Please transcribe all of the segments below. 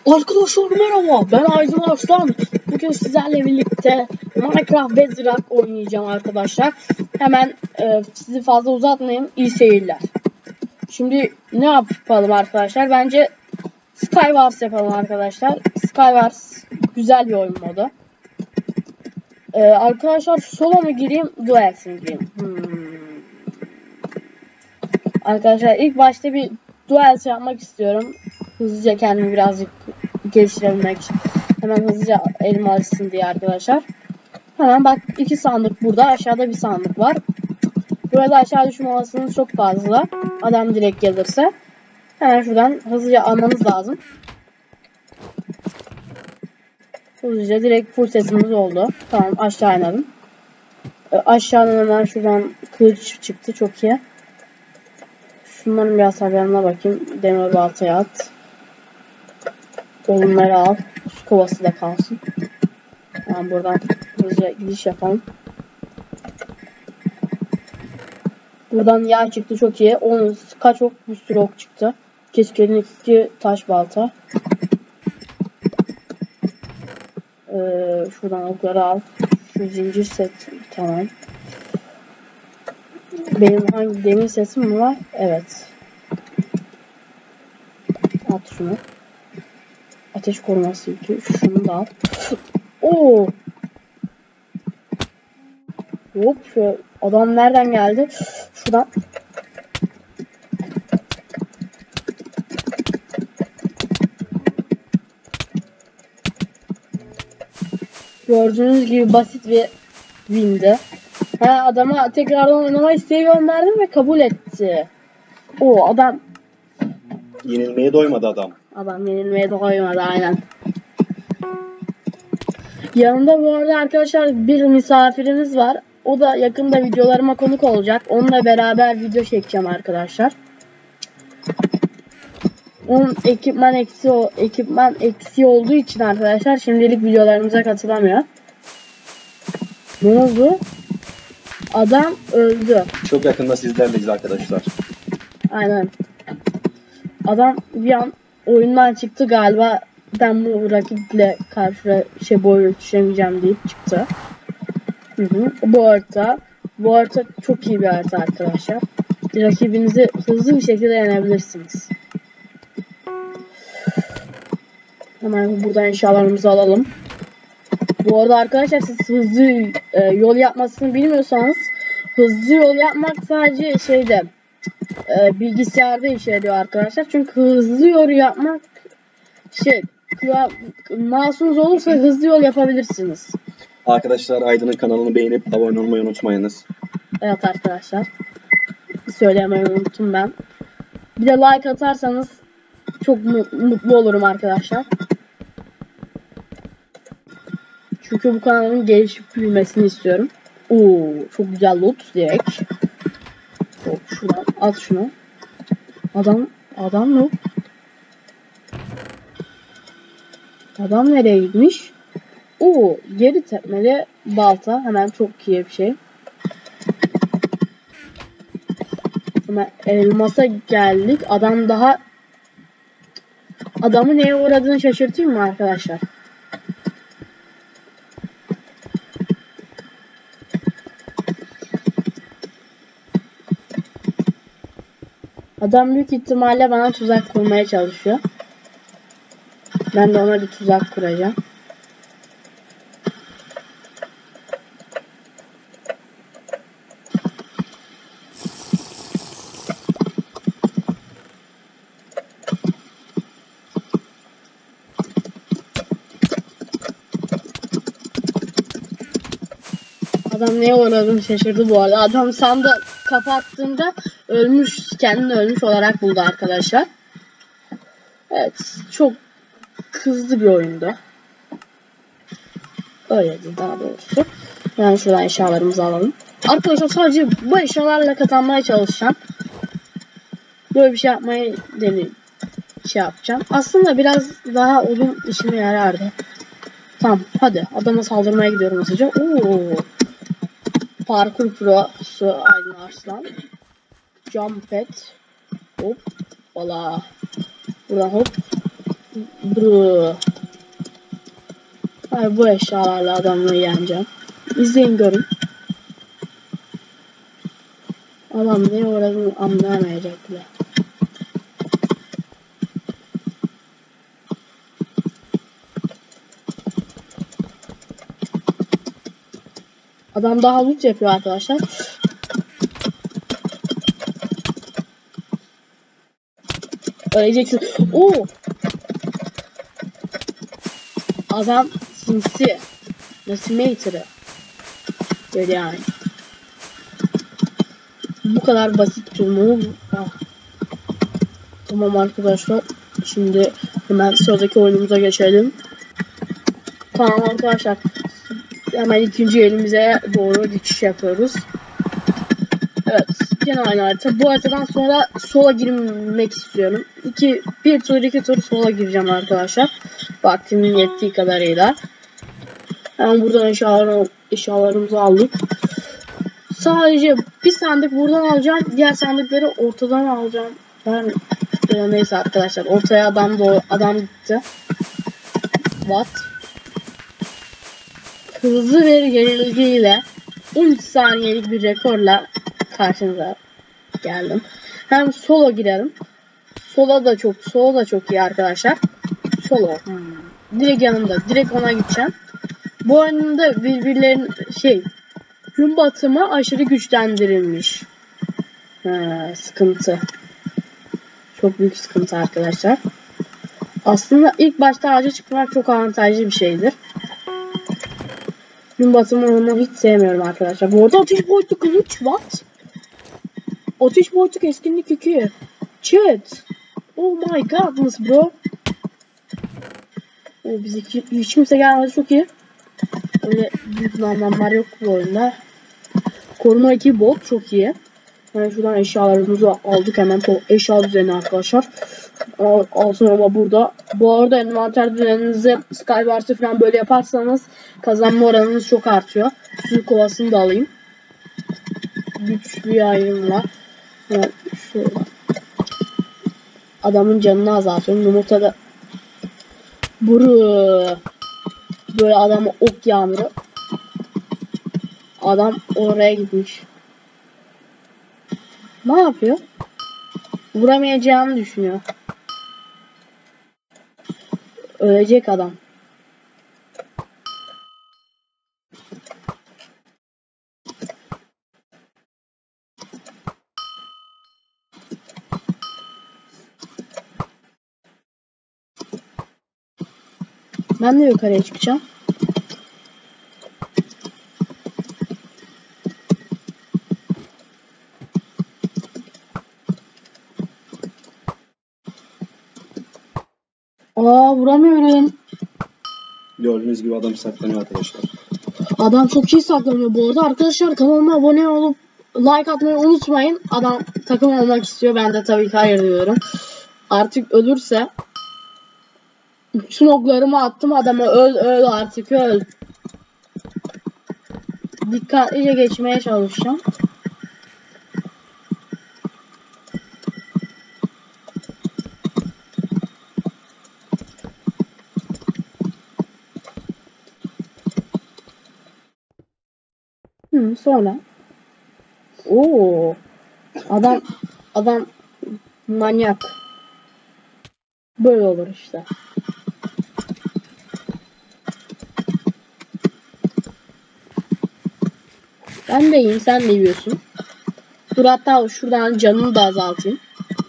Arkadaşlar merhaba, ben Aydın Arslan. Bugün sizlerle birlikte Minecraft Bedrock oynayacağım arkadaşlar. Hemen sizi fazla uzatmayayım, iyi seyirler. Şimdi ne yapalım arkadaşlar? Bence Skywars yapalım arkadaşlar. Skywars güzel bir oyun modu. Arkadaşlar solo mu gireyim, duels mi gireyim? Arkadaşlar ilk başta bir duels yapmak istiyorum. Hızlıca kendimi birazcık geliştirebilmek için. Hemen hızlıca elime alışsın diye arkadaşlar. Hemen bak, iki sandık burada. Aşağıda bir sandık var. Burada aşağı düşme olasılığınız çok fazla. Adam direkt gelirse. Hemen şuradan hızlıca almanız lazım. Hızlıca direkt full setimiz oldu. Tamam, aşağı inelim. Aşağıdan hemen şuradan kılıç çıktı. Çok iyi. Şunların bir hasarlarına bakayım. Demir baltaya at. Olumları al. Su kovası da kalsın. Tamam, buradan hızlıca gidiş yapalım. Buradan yağ çıktı, çok iyi. Onun kaç ok, bir sürü ok çıktı. Keskinlik 2, taş balta. Şuradan okları al. Şu zincir set, tamam. Benim hangi demir sesim mi var? Evet. At şunu. Ateş koruması 2. Şunu da al. Oo. Hop, şu adam nereden geldi? Şuradan. Gördüğünüz gibi basit bir windi. Adama tekrardan oynama isteği gönderdim ve kabul etti. O adam yenilmeye doymadı adam. Adam yenilmeye doymadı, aynen. Yanımda bu arada arkadaşlar bir misafirimiz var. O da yakında videolarıma konuk olacak. Onunla beraber video çekeceğim arkadaşlar. Onun ekipman eksiği olduğu için arkadaşlar şimdilik videolarımıza katılamıyor. Ne oldu? Adam öldü. Çok yakında sizlerleyiz arkadaşlar. Aynen. Adam bir an oyundan çıktı galiba. Ben bu rakiple karşı boy ölçüşemeyeceğim deyip çıktı. Bu harita çok iyi bir harita arkadaşlar. Rakibinizi hızlı bir şekilde yenebilirsiniz. Hemen buradan eşyalarımızı alalım. Bu arada arkadaşlar, siz hızlı yol yapmasını bilmiyorsanız, hızlı yol yapmak sadece bilgisayarda işe yarıyor arkadaşlar. Çünkü hızlı yol yapmak mouse'unuz olursa hızlı yol yapabilirsiniz. Arkadaşlar, Aydın'ın kanalını beğenip abone olmayı unutmayınız. Evet arkadaşlar. Söylemeyi unuttum ben. Bir de like atarsanız çok mutlu olurum arkadaşlar. Çünkü bu kanalın gelişip büyümesini istiyorum. Oo, çok güzel loot direkt. Hop, şuradan at şunu. Adam yok. Adam nereye gitmiş? Oo, geri tepmeli balta. Hemen çok iyi bir şey. Hemen elmasa geldik. Adamı neye uğradığını şaşırtayım mı arkadaşlar? Adam büyük ihtimalle bana tuzak kurmaya çalışıyor. Ben de ona bir tuzak kuracağım. Adam neye uğradığını şaşırdı bu arada. Adam sandığı kapattığında kendini ölmüş olarak buldu arkadaşlar. Evet, çok hızlı bir oyundu. Öyleydi daha doğrusu. Yani şuradan eşyalarımızı alalım. Arkadaşlar sadece bu eşyalarla kazanmaya çalışacağım. Böyle bir şey yapmayı yapacağım. Aslında biraz daha odun işime yarardı. Tamam, hadi adama saldırmaya gidiyorum hızlıca. Oo. Parkur prosu Aydın Arslan. Jump pad. Hop. Valla. Buradan hop. Bro. Hayır, bu eşyalarla adamları yeneceğim. İzleyin görün. Adam ne uğradığını anlayamayacak bile. Adam daha loot yapıyor arkadaşlar. Öleceksin. Oo! Adam sinsi. Decimator'ı. Böyle yani. Bu kadar basit bir move. Tamam arkadaşlar. Şimdi hemen sıradaki oyunumuza geçelim. Tamam arkadaşlar. Hemen ikinci elimize doğru geçiş yapıyoruz. Evet. Yine aynı harita. Bu haritadan sonra sola girmek istiyorum. Bir tur sola gireceğim arkadaşlar. Vaktimin yettiği kadarıyla. Hemen buradan eşyalarımızı aldık. Sadece bir sandık buradan alacağım. Diğer sandıkları ortadan alacağım. Ben neyse arkadaşlar. Ortaya adam gitti. What? Hızlı bir yenilgiyle 13 saniyelik bir rekorla karşınıza geldim. Hem solo girelim. Sola da çok iyi arkadaşlar. Solo. Direkt yanımda. Direkt ona gideceğim. Bu oyunda birbirlerinin gün batımı aşırı güçlendirilmiş. Sıkıntı. Çok büyük sıkıntı arkadaşlar. Aslında ilk başta ağaca çıkmak çok avantajlı bir şeydir. Gün batımını hiç sevmiyorum arkadaşlar. Bu arada ateş boyutlu kılıç. What? Ateş boyutlu keskinlik 2. Chat. Oh my godness bro. Bize hiç kimse gelmedi, çok iyi. Öyle büyük anlamlar yok bu oyunda. Koruma 2 bot çok iyi. Yani şuradan eşyalarımızı aldık hemen eşya düzeni arkadaşlar. Alsın ama burada. Bu arada envanter düzeninizi Skywars'ı falan böyle yaparsanız kazanma oranınız çok artıyor. Su kovasını da alayım. Güçlü yayın var. Evet, şöyle. Adamın canını azaltıyorum. Yumurtada böyle adamı ok yağmuru. Adam oraya gitmiş. Ne yapıyor? Vuramayacağını düşünüyor. Ölecek adam. Ben de yukarıya çıkacağım. Vuramıyorum. Gördüğünüz gibi adam saklanıyor arkadaşlar. Adam çok iyi saklanıyor bu arada. Arkadaşlar kanalıma abone olup like atmayı unutmayın. Adam takım olmak istiyor. Ben de tabii ki hayır diyorum. Artık ölürse bütün oklarımı attım adama. Öl artık öl. Dikkatlice geçmeye çalışacağım. Sonra. Adam manyak. Böyle olur işte. Ben de yiyeyim, sen de yiyorsun. Dur hatta şuradan canını da azaltayım.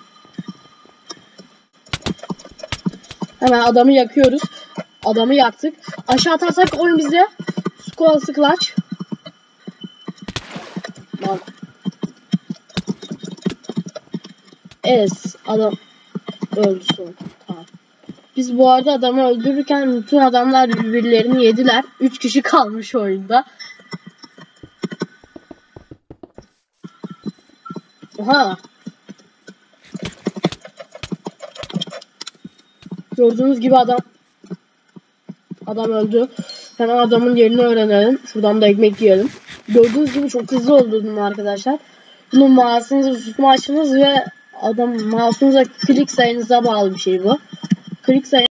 Hemen adamı yakıyoruz. Adamı yaktık. Aşağı atarsak oyun bize. Skolası clutch. Adam öldü sonra. Tamam. Biz bu arada adamı öldürürken bütün adamlar birbirlerini yediler. 3 kişi kalmış oyunda. Oha. Gördüğünüz gibi adam öldü. Hemen adamın yerini öğrenelim. Şuradan da ekmek yiyelim. Gördüğünüz gibi çok hızlı öldürdüm arkadaşlar. Bunu mouse'unuzu tutma açınız ve mouse'unuza klik sayınıza bağlı bir şey bu. Klik sayı